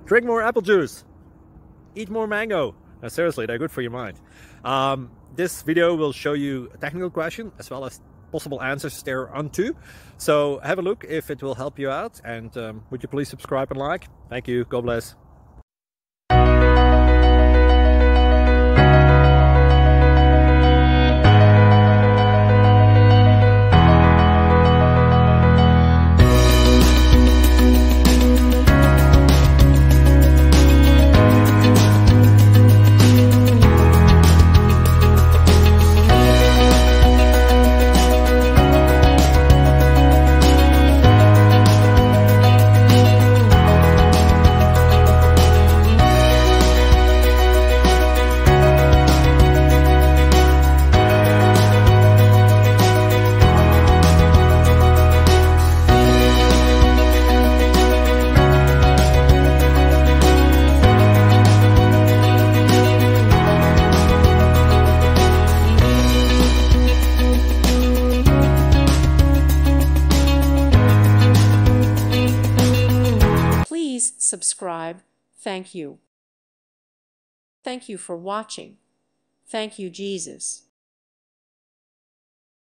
Drink more apple juice. Eat more mango. No, seriously, they're good for your mind. This video will show you a technical question as well as possible answers thereunto. So have a look if it will help you out, and would you please subscribe and like? Thank you. God bless. Please subscribe. Thank you. Thank you for watching. Thank you, Jesus.